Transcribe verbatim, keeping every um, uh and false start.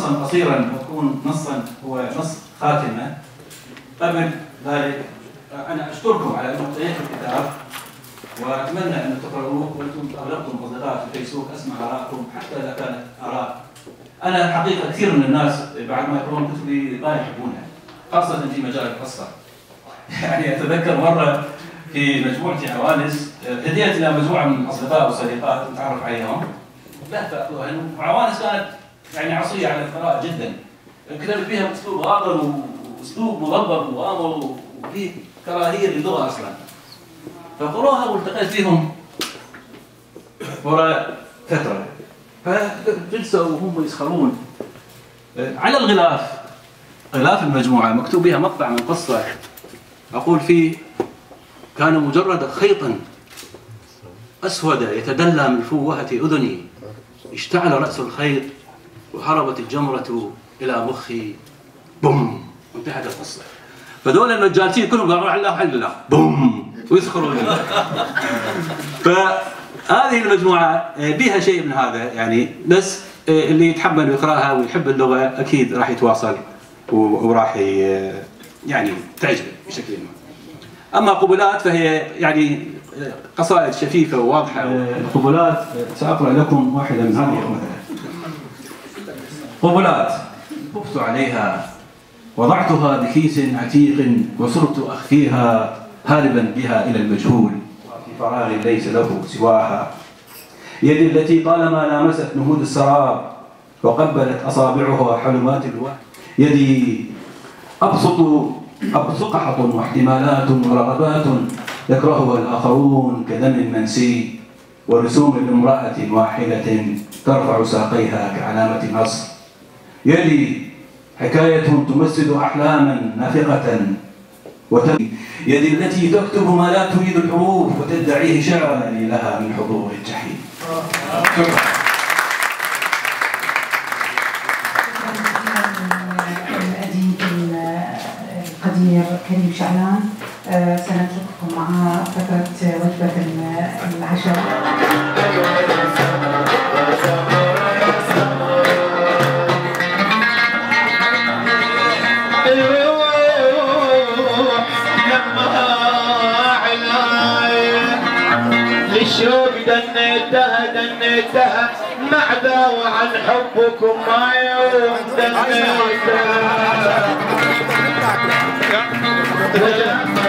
نصا قصيرا ويكون نصا هو نص خاتمه. قبل ذلك انا اشكركم على انكم قريتوا الكتاب، واتمنى ان تقرؤوه، وانتم اغلبكم اصدقاء في الفيسبوك اسمع ارائكم حتى اذا كانت اراء. انا حقيقه كثير من الناس بعد ما يقرؤون كتبي ما يحبونها، خاصه في مجال القصه. يعني اتذكر مره في مجموعتي عوانس هديت الى مجموعه من الاصدقاء والصديقات نتعرف عليهم، لا تاخذوها، وعوانس كانت يعني عصيه على القراءه جدا، كتبت فيها باسلوب غاضب واسلوب مضبب وامر وفيه كراهيه للغه اصلا. فقروها والتقيت فيهم وراء فتره، فجلسوا وهم يسخرون. على الغلاف، غلاف المجموعه مكتوب بها مقطع من قصه اقول فيه: كان مجرد خيطا اسود يتدلى من فوهه اذني، اشتعل راس الخيط وهربت الجمره الى مخي، بوم، انتهت القصه. فدول الجالسين كلهم قالوا على الله على الله، بوم، ويسخرون. فهذه المجموعه بها شيء من هذا يعني، بس اللي يتحمل يقراها ويحب اللغه اكيد راح يتواصل وراح يعني تعجبه بشكل ما. اما قبلات فهي يعني قصائد شفيفه وواضحه. القبلات ساقرا لكم واحده من هذه مثلا. قبلات طفت عليها، وضعتها بكيس عتيق وصرت اخفيها هاربا بها الى المجهول، في فراغ ليس له سواها. يدي التي طالما لامست نهود السراب وقبلت اصابعها حلمات الوحي، يدي ابسط ابسقحه واحتمالات ورغبات يكرهها الاخرون كدم منسي، ورسوم لامراه واحده ترفع ساقيها كعلامه نصر. يدي حكايه تمثل احلاما نافقه وتم، يدي التي تكتب ما لا تريد الحروف وتدعيه شعرا لها من حضور الجحيم. شكرا. الأديب القدير كريم شعلان، سنترككم مع فترة وجبة العشاء. للشوق دنيتها دنيتها معذا، وعن حبكم ما يوم دنيتها.